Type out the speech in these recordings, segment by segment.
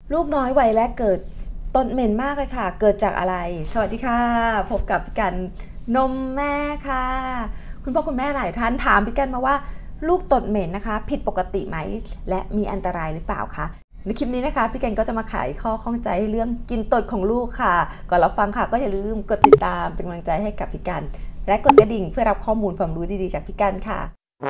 ลูกน้อยวัยแรกเกิดตดเหม็นมากเลยค่ะเกิดจากอะไรสวัสดีค่ะพบกับพี่กันนมแม่ค่ะคุณพ่อคุณแม่หลายท่านถามพี่กันมาว่าลูกตดเหม็นนะคะผิดปกติไหมและมีอันตรายหรือเปล่าคะในคลิปนี้นะคะพี่กันก็จะมาไขข้อข้องใจเรื่องกินตดของลูกค่ะก่อนรับฟังค่ะก็อย่าลืมกดติดตามเป็นกำลังใจให้กับพี่กันและกดกระดิ่งเพื่อรับข้อมูลความรู้ดีๆจากพี่กันค่ะ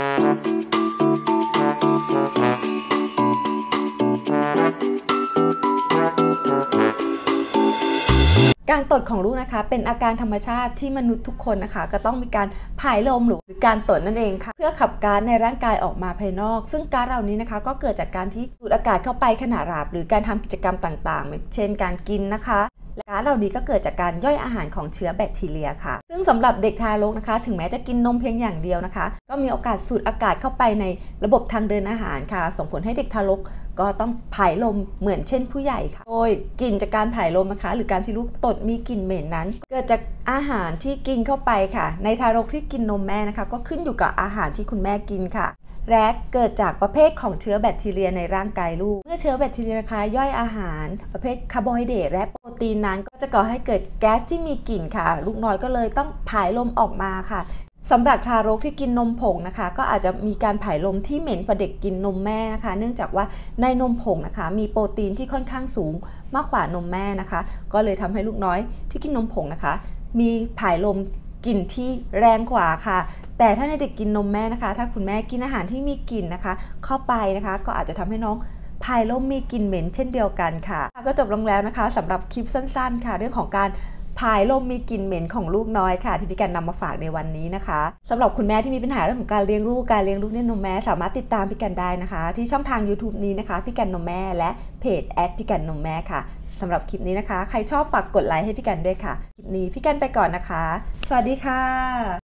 การตดของลูกนะคะเป็นอาการธรรมชาติที่มนุษย์ทุกคนนะคะก็ต้องมีการผายลมหรือการตดนั่นเองค่ะเพื่อขับก๊าซในร่างกายออกมาภายนอกซึ่งก๊าซเหล่านี้นะคะก็เกิดจากการที่สูดอากาศเข้าไปขณะหลับหรือการทำกิจกรรมต่างๆเช่นการกินนะคะและก๊าซเหล่านี้ก็เกิดจากการย่อยอาหารของเชื้อแบคทีเรียค่ะซึ่งสำหรับเด็กทารกนะคะถึงแม้จะกินนมเพียงอย่างเดียวนะคะก็มีโอกาสสูดอากาศเข้าไปในระบบทางเดินอาหารค่ะส่งผลให้เด็กทารกก็ต้องผายลมเหมือนเช่นผู้ใหญ่ค่ะโดยกลิ่นจากการผายลมนะคะหรือการที่ลูกตดมีกลิ่นเหม็นนั้นเกิดจากอาหารที่กินเข้าไปค่ะในทารกที่กินนมแม่นะคะก็ขึ้นอยู่กับอาหารที่คุณแม่กินค่ะและเกิดจากประเภทของเชื้อแบคทีเรียในร่างกายลูกเมื่อเชื้อแบคทีเรียนะคะย่อยอาหารประเภทคาร์โบไฮเดรตและโปรตีนนั้นก็จะก่อให้เกิดแก๊สที่มีกลิ่นค่ะลูกน้อยก็เลยต้องผายลมออกมาค่ะสำหรับทารกที่กินนมผงนะคะก็อาจจะมีการผายลมที่เหม็นกว่าเด็กกินนมแม่นะคะเนื่องจากว่าในนมผงนะคะมีโปรตีนที่ค่อนข้างสูงมากกว่านมแม่นะคะก็เลยทำให้ลูกน้อยที่กินนมผงนะคะมีผายลมกลิ่นที่แรงกว่าค่ะแต่ถ้าในเด็กกินนมแม่นะคะถ้าคุณแม่กินอาหารที่มีกลิ่นนะคะเข้าไปนะคะก็อาจจะทำให้น้องผายลมมีกลิ่นเหม็นเช่นเดียวกันค่ะก็จบลงแล้วนะคะสำหรับคลิปสั้นๆค่ะเรื่องของการผายลมมีกลิ่นเหม็นของลูกน้อยค่ะที่พี่กันนำมาฝากในวันนี้นะคะสำหรับคุณแม่ที่มีปัญหาเรื่องของการเลี้ยงลูกด้วยนมแม่สามารถติดตามพี่กันได้นะคะที่ช่องทาง YouTube นี้นะคะพี่กันนมแม่และเพจพี่กันนมแม่ค่ะสำหรับคลิปนี้นะคะใครชอบฝากกดไลค์ให้พี่กันด้วยค่ะคลิปนี้พี่กันไปก่อนนะคะสวัสดีค่ะ